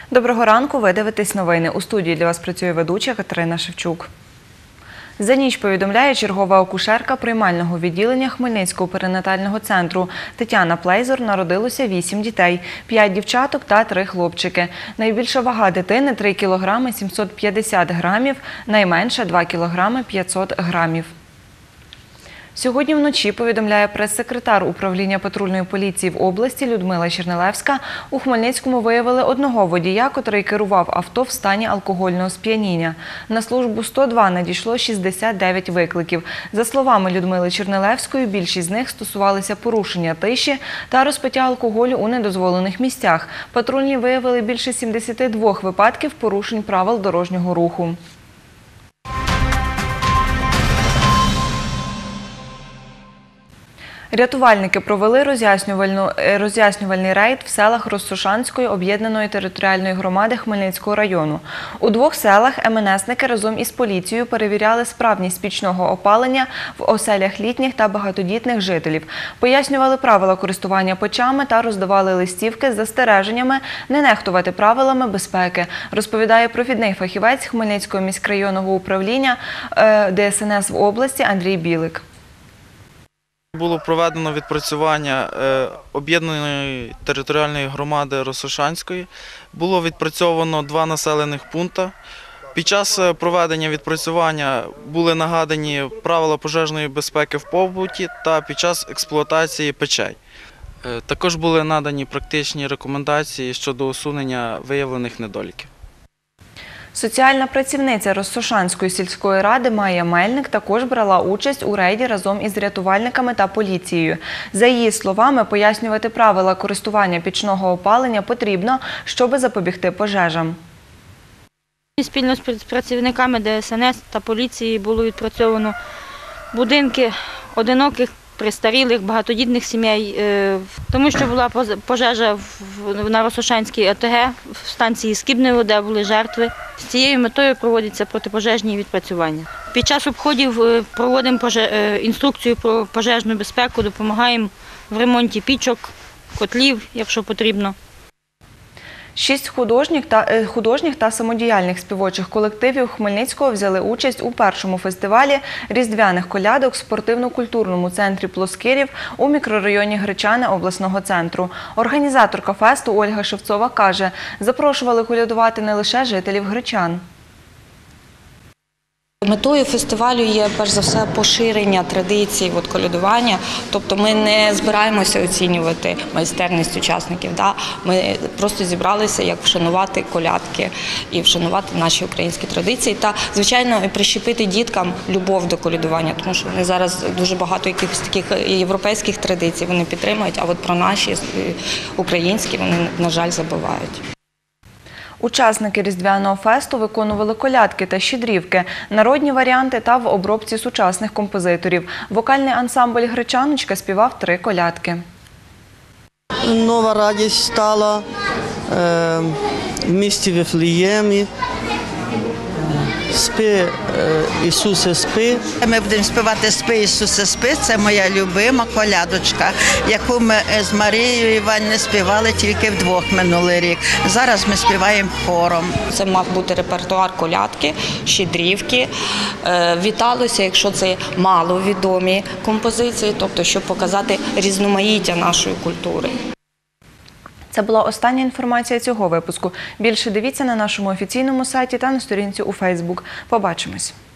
Доброго ранку, ви дивитесь новини. У студії для вас працює ведуча Катерина Шевчук. За ніч, повідомляє чергова акушерка приймального відділення Хмельницького перинатального центру. Тетяна Плейзор, народилося 8 дітей, 5 дівчаток та 3 хлопчики. Найбільша вага дитини – 3 кг 750 грамів, найменша – 2 кг 500 грамів. Сьогодні вночі, повідомляє прес-секретар управління патрульної поліції в області Людмила Чернелевська, у Хмельницькому виявили одного водія, котрий керував авто в стані алкогольного сп'яніння. На службу 102 надійшло 69 викликів. За словами Людмили Чернелевської, більшість з них стосувалися порушення тиші та розпиття алкоголю у недозволених місцях. Патрульні виявили більше 72 випадків порушень правил дорожнього руху. Рятувальники провели роз'яснювальний рейд в селах Ростошанської об'єднаної територіальної громади Хмельницького району. У 2 селах МНСники разом із поліцією перевіряли справність пічного опалення в оселях літніх та багатодітних жителів. Пояснювали правила користування печами та роздавали листівки з застереженнями не нехтувати правилами безпеки, розповідає провідний фахівець Хмельницького міськрайонного управління ДСНС в області Андрій Білик. Було проведено відпрацювання об'єднаної територіальної громади Ростошанської. Було відпрацьовано 2 населених пункти. Під час проведення відпрацювання були нагадані правила пожежної безпеки в побуті та під час експлуатації печей. Також були надані практичні рекомендації щодо усунення виявлених недоліків. Соціальна працівниця Ростошанської сільської ради Майя Мельник також брала участь у рейді разом із рятувальниками та поліцією. За її словами, пояснювати правила користування пічного опалення потрібно, щоб запобігти пожежам. Спільно з працівниками ДСНС та поліції було відпрацьовано будинки одиноких, престарілих, багатодітних сімей, тому що була пожежа на Ростошанській ОТГ, в станції Скібнево, де були жертви. З цією метою проводяться протипожежні відпрацювання. Під час обходів проводимо інструкцію про пожежну безпеку, допомагаємо в ремонті пічок, котлів, якщо потрібно. 6 художніх та самодіяльних співочих колективів Хмельницького взяли участь у першому фестивалі різдвяних колядок в спортивно-культурному центрі Плоскирів у мікрорайоні Гречани обласного центру. Організаторка фесту Ольга Шевцова каже, запрошували колядувати не лише жителів Гречан. Метою фестивалю є, перш за все, поширення традицій колядування. Тобто ми не збираємося оцінювати майстерність учасників. Ми просто зібралися, як вшанувати колядки і вшанувати наші українські традиції. Та, звичайно, прищепити діткам любов до колядування, тому що вони зараз дуже багато якихось таких європейських традицій вони підтримують, а от про наші українські вони, на жаль, забувають. Учасники різдвяного фесту виконували колядки та щедрівки, народні варіанти та в обробці сучасних композиторів. Вокальний ансамбль «Гречаночка» співав 3 колядки. Нова радість стала в місті Вифлеємі. Спи, Ісусе, спи. Ми будемо співати «Спи, Ісусе, спи». Це моя любима колядочка, яку ми з Марією Іванівною співали тільки вдвох минулий рік. Зараз ми співаємо хором. Це мав бути репертуар колядки, щедрівки. Віталося, якщо це маловідомі композиції, тобто щоб показати різноманіття нашої культури. Це була остання інформація цього випуску. Більше дивіться на нашому офіційному сайті та на сторінці у Фейсбук. Побачимось!